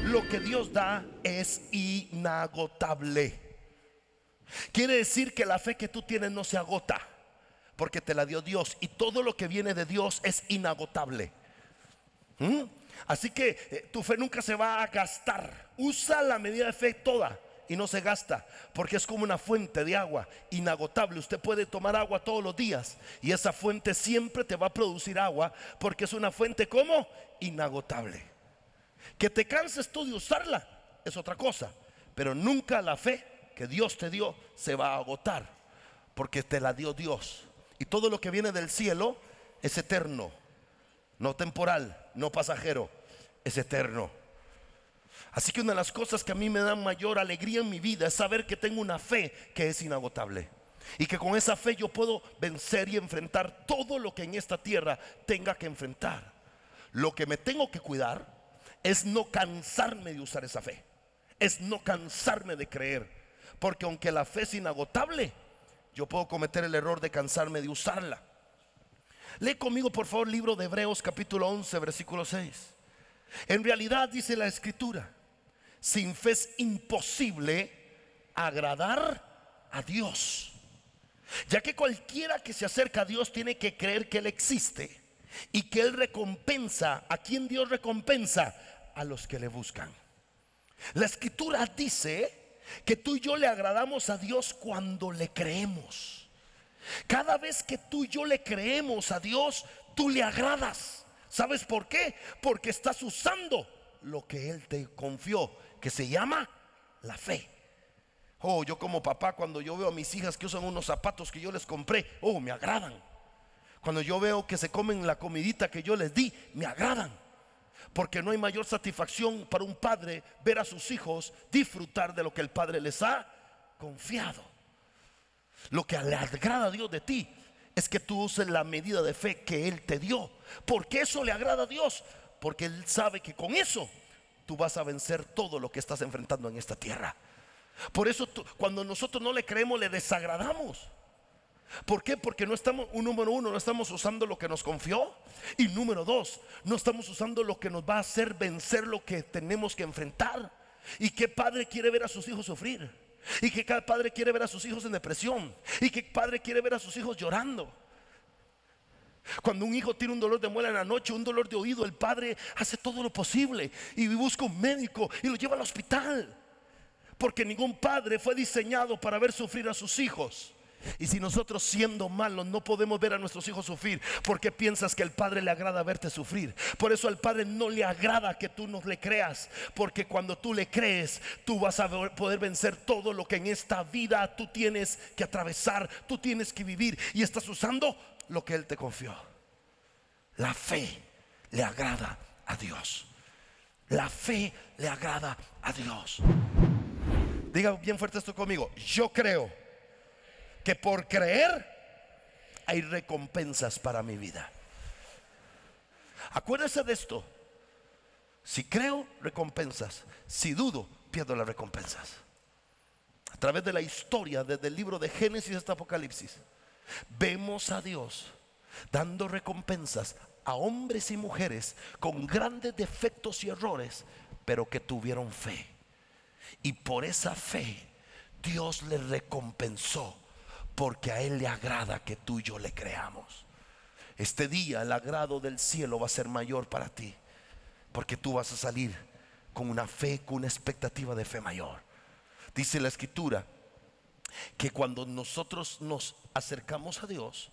lo que Dios da es inagotable. Quiere decir que la fe que tú tienes no se agota, porque te la dio Dios, y todo lo que viene de Dios es inagotable. Así que tu fe nunca se va a gastar. Usa la medida de fe toda y no se gasta, porque es como una fuente de agua inagotable. Usted puede tomar agua todos los días y esa fuente siempre te va a producir agua, porque es una fuente como inagotable. Que te canses tú de usarla es otra cosa, pero nunca la fe que Dios te dio se va a agotar, porque te la dio Dios. Y todo lo que viene del cielo es eterno, no temporal, no pasajero, es eterno. Así que una de las cosas que a mí me dan mayor alegría en mi vida es saber que tengo una fe que es inagotable, y que con esa fe yo puedo vencer y enfrentar todo lo que en esta tierra tenga que enfrentar. Lo que me tengo que cuidar es no cansarme de usar esa fe, es no cansarme de creer, porque aunque la fe es inagotable, yo puedo cometer el error de cansarme de usarla. Lee conmigo por favor libro de Hebreos capítulo 11 versículo 6. En realidad dice la escritura: sin fe es imposible agradar a Dios, ya que cualquiera que se acerca a Dios tiene que creer que Él existe y que Él recompensa. ¿A quién Dios recompensa? A los que le buscan. La escritura dice que tú y yo le agradamos a Dios cuando le creemos. Cada vez que tú y yo le creemos a Dios, tú le agradas. ¿Sabes por qué? Porque estás usando lo que Él te confió, que se llama la fe. Oh, yo como papá, cuando yo veo a mis hijas que usan unos zapatos que yo les compré, oh, me agradan. Cuando yo veo que se comen la comidita que yo les di, me agradan. Porque no hay mayor satisfacción para un padre ver a sus hijos disfrutar de lo que el padre les ha confiado. Lo que le agrada a Dios de ti es que tú uses la medida de fe que Él te dio. ¿Por qué eso le agrada a Dios? Porque Él sabe que con eso tú vas a vencer todo lo que estás enfrentando en esta tierra. Por eso cuando nosotros no le creemos, le desagradamos. ¿Por qué? Porque no estamos, número uno, no estamos usando lo que nos confió, y número dos, no estamos usando lo que nos va a hacer vencer lo que tenemos que enfrentar. ¿Y qué padre quiere ver a sus hijos sufrir? ¿Y qué cada padre quiere ver a sus hijos en depresión? ¿Y qué padre quiere ver a sus hijos llorando? Cuando un hijo tiene un dolor de muela en la noche, un dolor de oído, el padre hace todo lo posible y busca un médico y lo lleva al hospital, porque ningún padre fue diseñado para ver sufrir a sus hijos. Y si nosotros, siendo malos, no podemos ver a nuestros hijos sufrir, ¿por qué piensas que al padre le agrada verte sufrir? Por eso al padre no le agrada que tú no le creas, porque cuando tú le crees, tú vas a poder vencer todo lo que en esta vida tú tienes que atravesar, tú tienes que vivir, y estás usando lo que Él te confió. La fe le agrada a Dios. La fe le agrada a Dios. Diga bien fuerte esto conmigo: yo creo que por creer hay recompensas para mi vida. Acuérdese de esto: si creo, recompensas; si dudo, pierdo las recompensas. A través de la historia, desde el libro de Génesis hasta Apocalipsis, vemos a Dios dando recompensas a hombres y mujeres con grandes defectos y errores, pero que tuvieron fe. Y por esa fe Dios les recompensó, porque a Él le agrada que tú y yo le creamos. Este día el agrado del cielo va a ser mayor para ti, porque tú vas a salir con una fe, con una expectativa de fe mayor. Dice la escritura que cuando nosotros nos acercamos a Dios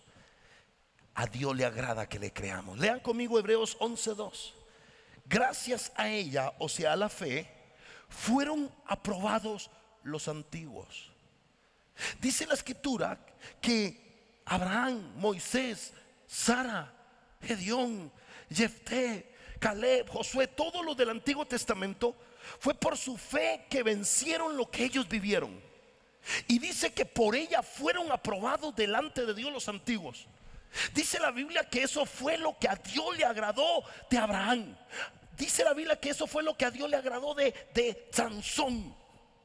le agrada que le creamos. Lean conmigo Hebreos 11:2. Gracias a ella, o sea a la fe, fueron aprobados los antiguos. Dice la escritura que Abraham, Moisés, Sara, Gedeón, Jefté, Caleb, Josué, todos los del Antiguo Testamento, fue por su fe que vencieron lo que ellos vivieron. Y dice que por ella fueron aprobados delante de Dios los antiguos. Dice la Biblia que eso fue lo que a Dios le agradó de Abraham. Dice la Biblia que eso fue lo que a Dios le agradó de Sansón,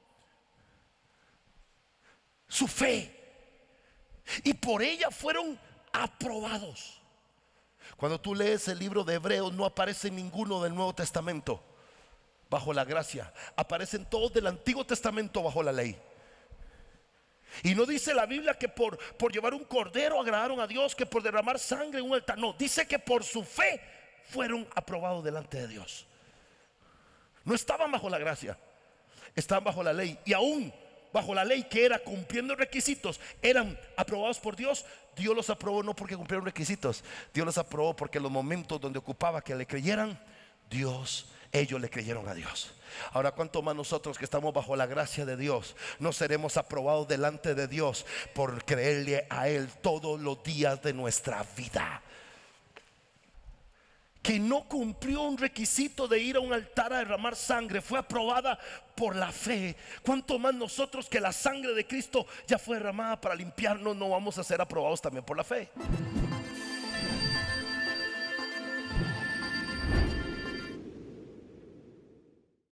su fe. Y por ella fueron aprobados. Cuando tú lees el libro de Hebreos, no aparece ninguno del Nuevo Testamento. bajo la gracia. Aparecen todos del Antiguo Testamento bajo la ley. Y no dice la Biblia que por llevar un cordero agradaron a Dios, que por derramar sangre en un altar. No, dice que por su fe fueron aprobados delante de Dios. No estaban bajo la gracia, estaban bajo la ley. Y aún bajo la ley, que era cumpliendo requisitos, eran aprobados por Dios. Dios los aprobó no porque cumplieron requisitos, Dios los aprobó porque en los momentos donde ocupaba que le creyeran, ellos le creyeron a Dios. Ahora, ¿cuánto más nosotros que estamos bajo la gracia de Dios no seremos aprobados delante de Dios por creerle a Él todos los días de nuestra vida? Que no cumplió un requisito de ir a un altar a derramar sangre, fue aprobada por la fe. ¿Cuánto más nosotros que la sangre de Cristo ya fue derramada para limpiarnos, no vamos a ser aprobados también por la fe?